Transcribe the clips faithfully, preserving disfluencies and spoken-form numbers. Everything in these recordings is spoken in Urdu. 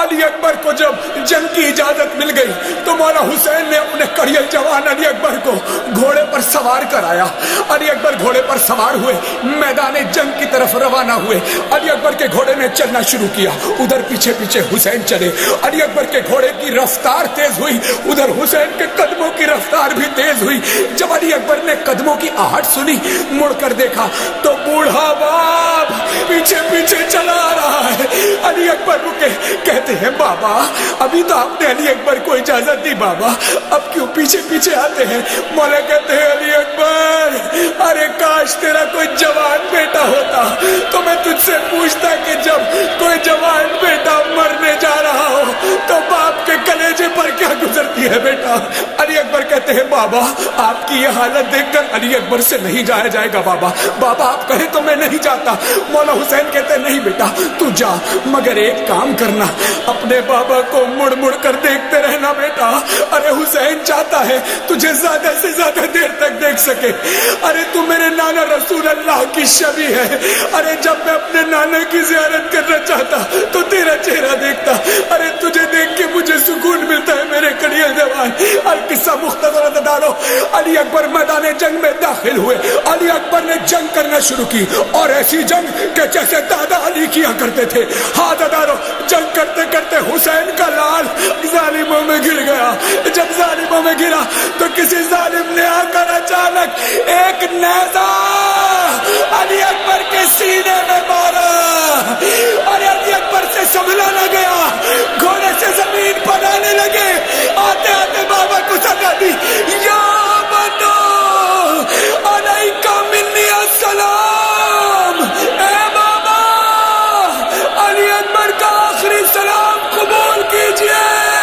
علی اکبر کو جب جنگ کی اجازت مل گئی تو مولا حسین نے اپنے کڑیل جوان علی اکبر کو گھوڑے پر سوار کرایا. علی اکبر گھوڑے پر سوار ہوئے میدان جنگ کی طرف روانہ ہوئے. علی اکبر کے گھوڑے نے چلنا شروع کیا, ادھر پیچھے پیچھے حسین چلے. علی اکبر کے گھوڑے کی رفتار تیز ہوئی, ادھر حسین کے قدموں کی رفتار بھی تیز ہوئی. جب علی اکبر نے قدموں کی آہٹ سنی, مڑ کر دیکھا تو بوڑھا باپ پیچھے پیچھے چلا رہا ہے. علی اکبر رکے, کہتے ہیں بابا ابھی تو آپ نے علی اکبر کو اجازت دی, بابا اب کیوں پیچھے پیچھے آتے ہیں؟ مولا کہتے ہیں علی اکبر ارے کاش تیرا کوئی جوان بیٹا ہوتا تو میں تجھ سے پوچھتا کہ جب کوئی جوان بیٹا مرنے جا رہا ہو تو باپ کے کلیجے پر کیا گزرتی ہے بیٹا. علی اکبر کہتے ہیں بابا آپ کی یہ حالت دیکھ کر علی اکبر سے نہیں جایا جائے گا بابا, بابا آپ کہیں تو میں نہیں جاتا. مولا حسین کہتے ہیں نہیں بیٹا تو جا, مگر ایک کام کرنا اپنے بابا کو مڑ مڑ کر دیکھتے رہنا بیٹا. ارے حسین چاہتا ہے تجھے زیادہ سے زیادہ دیر تک دیکھ سکے. ارے تو میرے نانا رسول اللہ کی شبیہ ہے. ارے جب میں اپنے نانا کی زیارت کرنا چاہتا تو تیرا چہرہ دیکھتا. ارے تجھے دیکھ کے مجھے سکون ملتا ہے میرے کڑیل جوان. اور قصہ مختصر ڈالو. علی اکبر میدان جنگ میں داخل ہوئے. علی اکبر نے جنگ کرنا شروع کی اور ایسی جنگ کہ جیسے دادا علی کیا کرتے تھے. ہاتھ ڈالو. جنگ کرتے کرتے حسین کا لال ظالموں میں گر گیا. جب ظالموں میں گرا تو کسی ظالم نے آ کر اچانک ایک نیزہ علی اکبر کے سینے میں مارا اور علی اکبر سے سنبھلا نہ گیا, گھوڑے سے زمین پر آنے لگے. آتے آتے بابا کو سزا دی, یا بنو علیکہ منی السلام. اے بابا علی اکبر کا آخری سلام قبول کیجئے.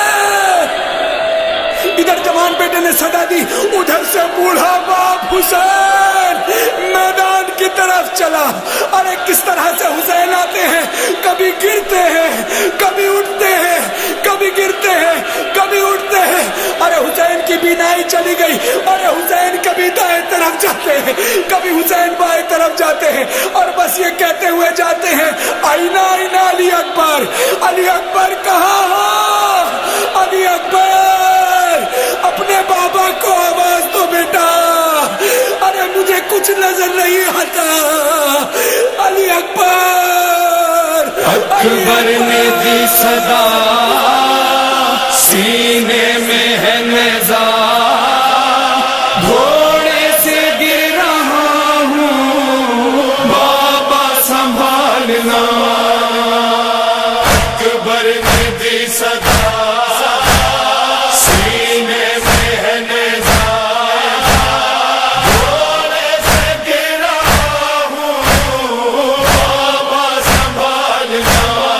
ادھر جوان بیٹے نے صدا دی, ادھر سے بوڑھا باپ حسین میدان کی طرف چلا. ارے کس طرح سے حسین آتے ہیں, کبھی گرتے ہیں کبھی اٹھتے ہیں, کبھی گرتے ہیں کبھی اٹھتے ہیں. ارے حسین کی بینائی چلی گئی. ارے حسین کبھی دائیں طرف جاتے ہیں کبھی حسین بائیں طرف جاتے ہیں اور بس یہ کہتے ہوئے جاتے ہیں آئینہ آئینہ علی اکبر, علی اکبر کہاں ہو, علی اکبر اپنے بابا کو آواز دو بیٹا. ارے مجھے کچھ نظر نہیں آتا. علی اکبر اکبر نے دی صدا, سینے میں ہے نیزہ, گھوڑے سے گر رہا ہوں بابا سنبھالنا. اکبر نے دی صدا, سینے میں ہے نیزہ, گھوڑے سے گر رہا ہوں بابا سنبھالنا.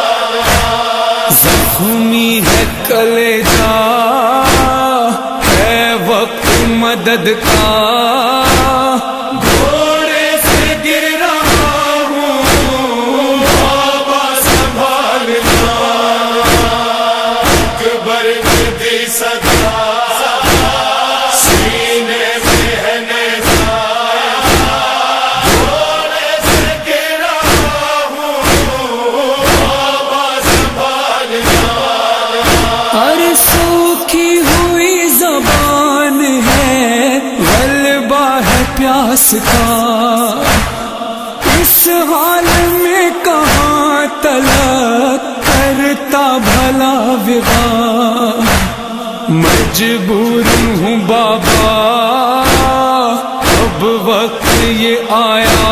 زخمی ہے کلیجہ, ہے وقت مدد کا, گھوڑے سے گر رہا ہوں بابا سنبھالنا. اکبر نے دی صدا, سینے میں ہے نیزہ, گھوڑے سے گر رہا ہوں بابا سنبھالنا. ارے سوکھی ہوئی زبان ہے, غلبہ ہے پیاس کا, اس حال میں کہاں تلک کرتا بھلا وغا. مجبور ہوں بابا اب وقت یہ آیا,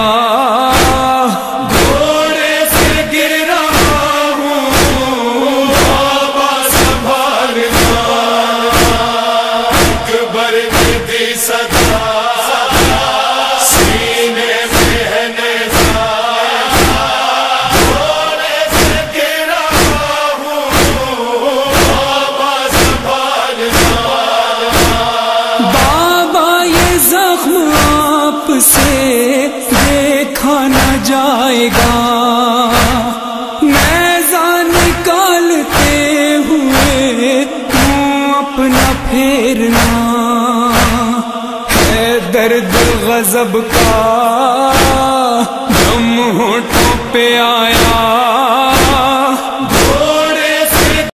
گھوڑے سے گر رہا ہوں بابا سنبھالنا. اکبر نے دی صدا, سینے میں ہے نیزہ, گھوڑے سے گر رہا ہوں بابا سنبھالنا. بابا یہ زخم آپ سے دیکھا نہ جائے گا, نیزہ نکالتے ہوئے منہ اپنا پھیرنا. ہے درد غضب کا دم ہونٹوں پہ آیا,